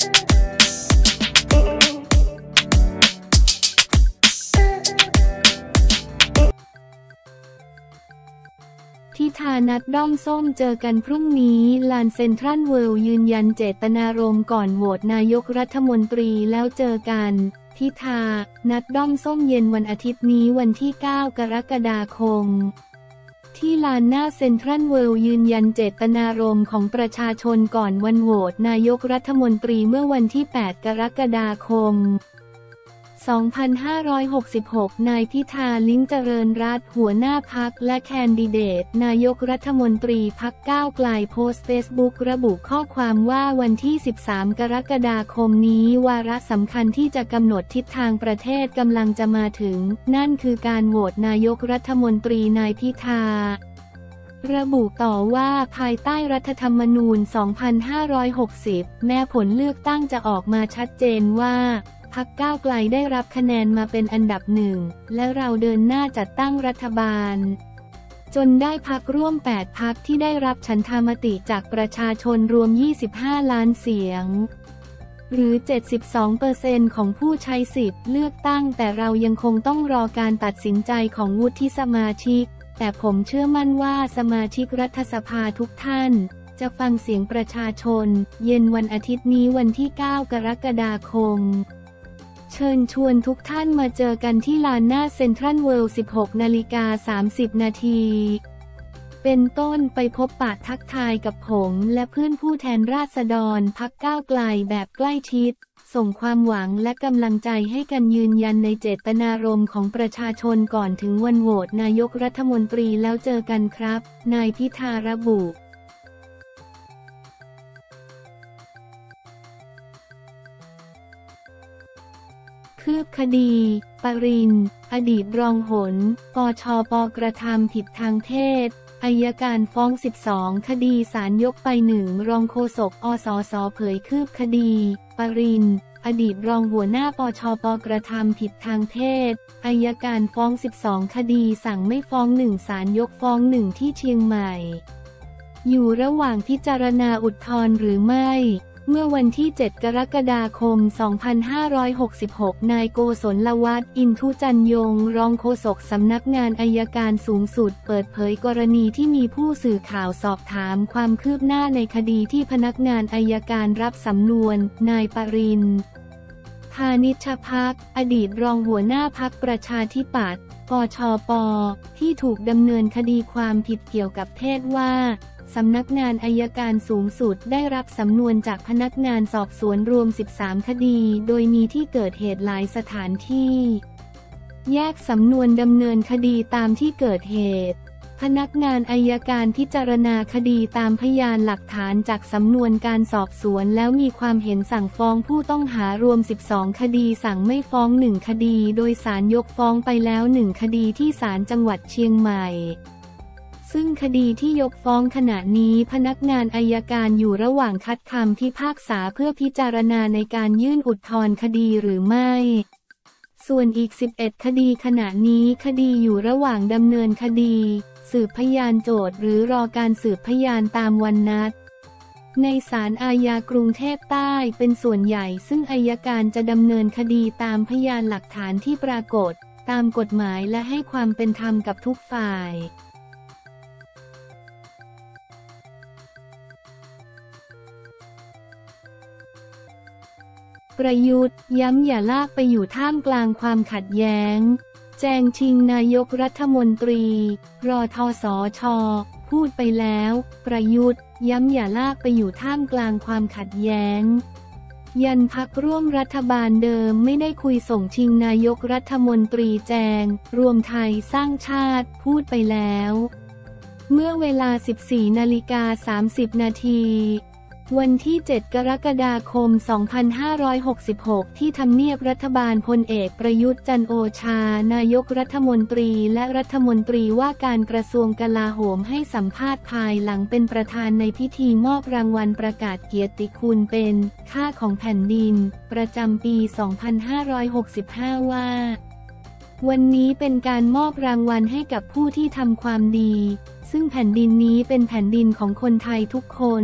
ทิธานัดด้อมส้มเจอกันพรุ่งนี้ลานเซ็นทรัลเวิลด์ยืนยันเจตนารมณ์ก่อนโหวตนายกรัฐมนตรีแล้วเจอกันทิธานัดด้อมส้มเย็นวันอาทิตย์นี้วันที่ 9 กรกฎาคมที่ลานหน้าเซ็นทรัลเวิลด์ยืนยันเจตนารมณ์ของประชาชนก่อนวันโหวตนายกรัฐมนตรีเมื่อวันที่ 8 กรกฎาคม 2566 นายพิธา ลิ้มเจริญรัตน์หัวหน้าพรรคและแคนดิเดตนายกรัฐมนตรีพรรคก้าวไกลโพสต์เฟซบุ๊กระบุข้อความว่าวันที่ 13 กรกฎาคมนี้วาระสำคัญที่จะกำหนดทิศทางประเทศกำลังจะมาถึงนั่นคือการโหวตนายกรัฐมนตรีนายพิธาระบุต่อว่าภายใต้รัฐธรรมนูญ 2560 แม้ผลเลือกตั้งจะออกมาชัดเจนว่าพรรคก้าวไกลได้รับคะแนนมาเป็นอันดับหนึ่งและเราเดินหน้าจัดตั้งรัฐบาลจนได้พรรคร่วม8พรรคที่ได้รับฉันทามติจากประชาชนรวม25ล้านเสียงหรือ 72% ของผู้ใช้สิทธิ์เลือกตั้งแต่เรายังคงต้องรอการตัดสินใจของวุฒิสมาชิกแต่ผมเชื่อมั่นว่าสมาชิกรัฐสภาทุกท่านจะฟังเสียงประชาชนเย็นวันอาทิตย์นี้วันที่ 9 กรกฎาคมเชิญชวนทุกท่านมาเจอกันที่ลานหน้าเซ็นทรัลเวิลด์ 16:30 นาทีเป็นต้นไปพบปะทักทายกับผมและเพื่อนผู้แทนราษฎรพรรคก้าวไกลแบบใกล้ชิดส่งความหวังและกำลังใจให้กันยืนยันในเจตนารมณ์ของประชาชนก่อนถึงวันโหวตนายกรัฐมนตรีแล้วเจอกันครับนายพิธาระบุคืบคดีปรินทร์อดีตรองหนปชป.กระทำผิดทางเพศอัยการฟ้อง12คดีศาลยกไป1รองโฆษกอสสเผยคืบคดีปรินทร์อดีตรองหัวหน้าปชป.กระทำผิดทางเพศอัยการฟ้อง12คดีสั่งไม่ฟ้อง1ศาลยกฟ้อง1ที่เชียงใหม่อยู่ระหว่างพิจารณาอุทธรณ์หรือไม่เมื่อวันที่ 7 กรกฎาคม 2566 นายโกศลวัฒน์ อินทุจันยงรองโฆษกสำนักงานอัยการสูงสุดเปิดเผยกรณีที่มีผู้สื่อข่าวสอบถามความคืบหน้าในคดีที่พนักงานอัยการรับสำนวนนายปรินทร์ พานิชภักดิ์อดีตรองหัวหน้าพรรคประชาธิปัตย์ปชป.ที่ถูกดำเนินคดีความผิดเกี่ยวกับเพศว่าสำนักงานอัยการสูงสุดได้รับสำนวนจากพนักงานสอบสวนรวม13คดีโดยมีที่เกิดเหตุหลายสถานที่แยกสำนวนดำเนินคดีตามที่เกิดเหตุพนักงานอัยการพิจารณาคดีตามพยานหลักฐานจากสำนวนการสอบสวนแล้วมีความเห็นสั่งฟ้องผู้ต้องหารวม12คดีสั่งไม่ฟ้อง1คดีโดยศาลยกฟ้องไปแล้ว1คดีที่ศาลจังหวัดเชียงใหม่ซึ่งคดีที่ยกฟ้องขณะนี้พนักงานอัยการอยู่ระหว่างคัดคำพิพากษาเพื่อพิจารณาในการยื่นอุทธรณ์คดีหรือไม่ส่วนอีก11คดีขณะนี้คดีอยู่ระหว่างดำเนินคดีสืบพยานโจทก์หรือรอการสืบพยานตามวันนัดในศาลอาญากรุงเทพใต้เป็นส่วนใหญ่ซึ่งอัยการจะดำเนินคดีตามพยานหลักฐานที่ปรากฏตามกฎหมายและให้ความเป็นธรรมกับทุกฝ่ายประยุทธ์ย้ำอย่าลากไปอยู่ท่ามกลางความขัดแย้งแจงชิงนายกรัฐมนตรีรทสช.พูดไปแล้วประยุทธ์ย้ำอย่าลากไปอยู่ท่ามกลางความขัดแย้งยันพรรคร่วมรัฐบาลเดิมไม่ได้คุยส่งชิงนายกรัฐมนตรีแจงรวมไทยสร้างชาติพูดไปแล้วเมื่อเวลา 14:30 นาทีวันที่ 7 กรกฎาคม 2566 ที่ทำเนียบรัฐบาลพลเอกประยุทธ์จันทร์โอชานายกรัฐมนตรีและรัฐมนตรีว่าการกระทรวงกลาโหมให้สัมภาษณ์ภายหลังเป็นประธานในพิธีมอบรางวัลประกาศเกียรติคุณเป็นค่าของแผ่นดินประจำปี 2565 ว่าวันนี้เป็นการมอบรางวัลให้กับผู้ที่ทำความดีซึ่งแผ่นดินนี้เป็นแผ่นดินของคนไทยทุกคนถ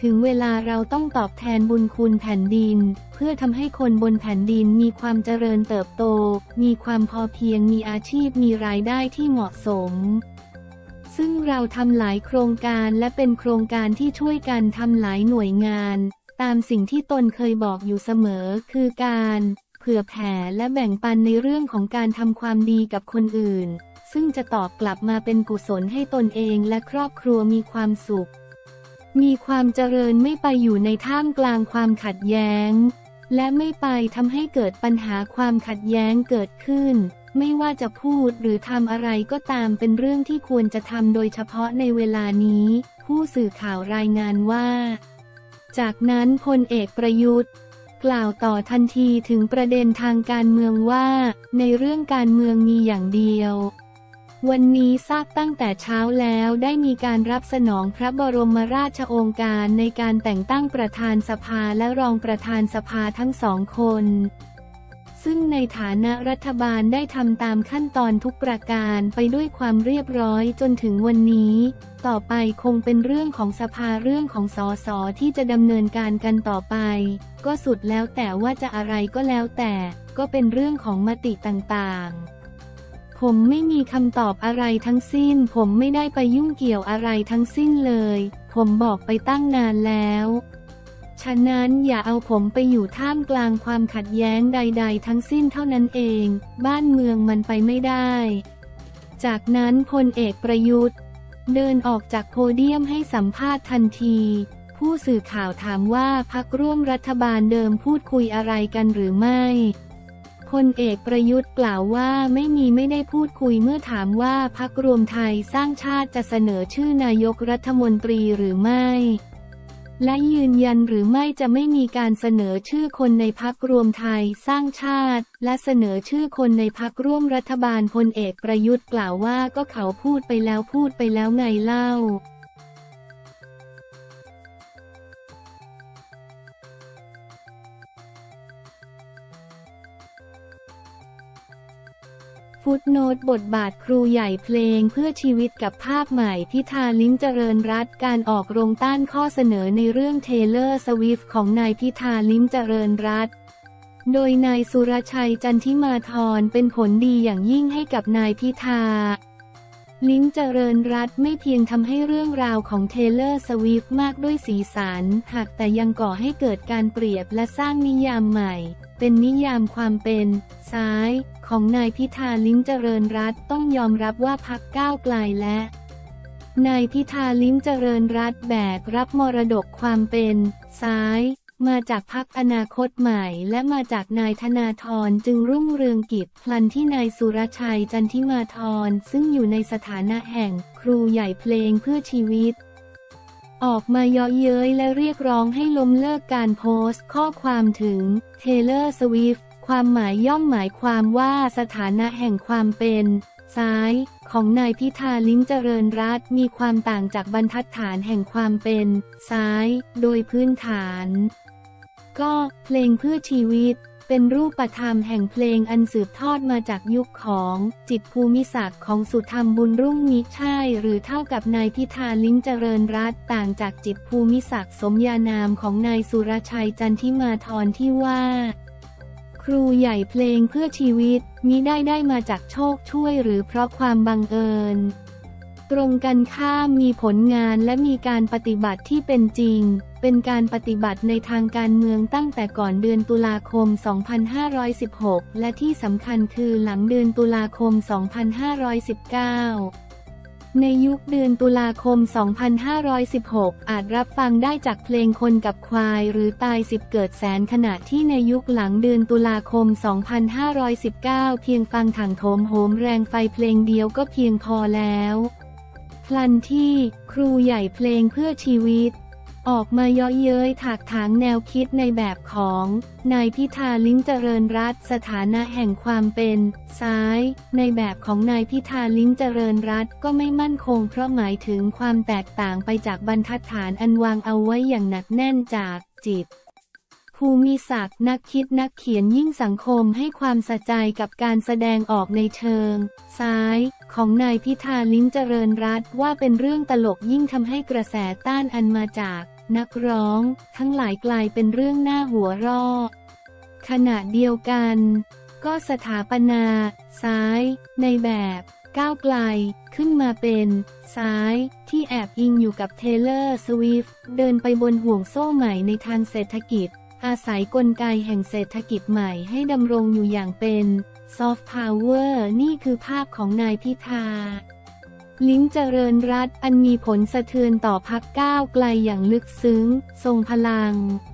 ถึงเวลาเราต้องตอบแทนบุญคุณแผ่นดินเพื่อทำให้คนบนแผ่นดินมีความเจริญเติบโตมีความพอเพียงมีอาชีพมีรายได้ที่เหมาะสมซึ่งเราทำหลายโครงการและเป็นโครงการที่ช่วยกันทำหลายหน่วยงานตามสิ่งที่ตนเคยบอกอยู่เสมอคือการเผื่อแผ่และแบ่งปันในเรื่องของการทำความดีกับคนอื่นซึ่งจะตอบกลับมาเป็นกุศลให้ตนเองและครอบครัวมีความสุขมีความเจริญไม่ไปอยู่ในท่ามกลางความขัดแย้งและไม่ไปทำให้เกิดปัญหาความขัดแย้งเกิดขึ้นไม่ว่าจะพูดหรือทำอะไรก็ตามเป็นเรื่องที่ควรจะทำโดยเฉพาะในเวลานี้ผู้สื่อข่าวรายงานว่าจากนั้นพลเอกประยุทธ์กล่าวต่อทันทีถึงประเด็นทางการเมืองว่าในเรื่องการเมืองมีอย่างเดียววันนี้ทราบตั้งแต่เช้าแล้วได้มีการรับสนองพระบรมราชโองการในการแต่งตั้งประธานสภาและรองประธานสภาทั้งสองคนซึ่งในฐานะรัฐบาลได้ทำตามขั้นตอนทุกประการไปด้วยความเรียบร้อยจนถึงวันนี้ต่อไปคงเป็นเรื่องของสภาเรื่องของสสที่จะดำเนินการกันต่อไปก็สุดแล้วแต่ว่าจะอะไรก็แล้วแต่ก็เป็นเรื่องของมติต่างๆผมไม่มีคำตอบอะไรทั้งสิ้นผมไม่ได้ไปยุ่งเกี่ยวอะไรทั้งสิ้นเลยผมบอกไปตั้งนานแล้วฉะนั้นอย่าเอาผมไปอยู่ท่ามกลางความขัดแย้งใดๆทั้งสิ้นเท่านั้นเองบ้านเมืองมันไปไม่ได้จากนั้นพลเอกประยุทธ์เดินออกจากโพเดียมให้สัมภาษณ์ทันทีผู้สื่อข่าวถามว่าพรรคร่วมรัฐบาลเดิมพูดคุยอะไรกันหรือไม่พลเอกประยุทธ์กล่าวว่าไม่ได้พูดคุยเมื่อถามว่าพรรครวมไทยสร้างชาติจะเสนอชื่อนายกรัฐมนตรีหรือไม่และยืนยันหรือไม่จะไม่มีการเสนอชื่อคนในพรรครวมไทยสร้างชาติและเสนอชื่อคนในพรรคร่วมรัฐบาลพลเอกประยุทธ์กล่าวว่าก็เขาพูดไปแล้วไงเล่าฟุตโนตบทบาทครูใหญ่เพลงเพื่อชีวิตกับภาพใหม่พิธาลิ้มเจริญรัตน์การออกโรงต้านข้อเสนอในเรื่องเทเลอร์สวิฟต์ของนายพิธาลิ้มเจริญรัตน์โดยนายสุรชัยจันทิมาธรเป็นผลดีอย่างยิ่งให้กับนายพิธาลิ้มเจริญรัตน์ไม่เพียงทำให้เรื่องราวของเทเลอร์สวิฟต์มากด้วยสีสันหากแต่ยังก่อให้เกิดการเปรียบและสร้างนิยามใหม่เป็นนิยามความเป็นซ้ายของนายพิธาลิ้มเจริญรัตน์ต้องยอมรับว่าพรรคก้าวไกลและนายพิธาลิ้มเจริญรัตน์แบกรับมรดกความเป็นซ้ายมาจากพรรคอนาคตใหม่และมาจากนายธนาธรจึงรุ่งเรืองกิจพลันที่นายสุรชัยจันทิมาธรซึ่งอยู่ในสถานะแห่งครูใหญ่เพลงเพื่อชีวิตออกมาเยาะเย้ยและเรียกร้องให้ล้มเลิกการโพสต์ข้อความถึง Taylor Swift ความหมายย่อมหมายความว่าสถานะแห่งความเป็นซ้ายของนายพิธาลิ้มเจริญรัตน์มีความต่างจากบรรทัดฐานแห่งความเป็นซ้ายโดยพื้นฐานก็เพลงเพื่อชีวิตเป็นรูปธรรมแห่งเพลงอันสืบทอดมาจากยุคของจิตรภูมิศักดิ์ของสุธรรมบุญรุ่งมิใช่หรือเท่ากับนายพิธาลิ้มเจริญรัตน์ต่างจากจิตรภูมิศักดิ์สมญานามของนายสุรชัยจันทิมาธรที่ว่าครูใหญ่เพลงเพื่อชีวิตมิได้มาจากโชคช่วยหรือเพราะความบังเอิญตรงกันข้ามมีผลงานและมีการปฏิบัติที่เป็นจริงเป็นการปฏิบัติในทางการเมืองตั้งแต่ก่อนเดือนตุลาคม 2516 และที่สำคัญคือหลังเดือนตุลาคม 2519 ในยุคเดือนตุลาคม 2516 อาจรับฟังได้จากเพลงคนกับควายหรือตาย10เกิดแสนขณะที่ในยุคหลังเดือนตุลาคม 2519 เพียงฟังถังโถมโหมแรงไฟเพลงเดียวก็เพียงพอแล้วพลันที่ครูใหญ่เพลงเพื่อชีวิตออกมาเยาะเย้ยถากถางแนวคิดในแบบของนายพิธาลิ้มเจริญรัตน์สถานะแห่งความเป็นซ้ายในแบบของนายพิธาลิ้มเจริญรัตน์ก็ไม่มั่นคงเพราะหมายถึงความแตกต่างไปจากบรรทัดฐานอันวางเอาไว้อย่างหนักแน่นจากจิตรภูมิศักดิ์นักคิดนักเขียนยิ่งสังคมให้ความสะใจกับการแสดงออกในเชิงซ้ายของนายพิธาลิ้มเจริญรัตน์ว่าเป็นเรื่องตลกยิ่งทำให้กระแสต้านอันมาจากนักร้องทั้งหลายกลายเป็นเรื่องน่าหัวเราะขณะเดียวกันก็สถาปนาซ้ายในแบบก้าวไกลขึ้นมาเป็นซ้ายที่แอบอิงอยู่กับเทเลอร์สวิฟต์เดินไปบนห่วงโซ่ใหม่ในทางเศรษฐกิจอาศัยกลไกแห่งเศรษฐกิจใหม่ให้ดำรงอยู่อย่างเป็นซอฟต์พาวเวอร์นี่คือภาพของนายพิธาลิ้มเจริญรัตน์อันมีผลสะเทือนต่อพรรคก้าวไกลอย่างลึกซึ้งทรงพลัง